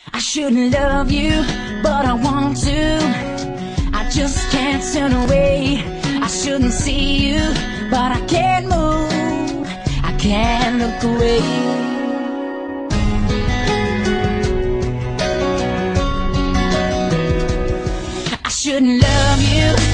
I shouldn't love you, but I want to. I just can't turn away. I shouldn't see you, but I can't move. I can't look away. I shouldn't love you,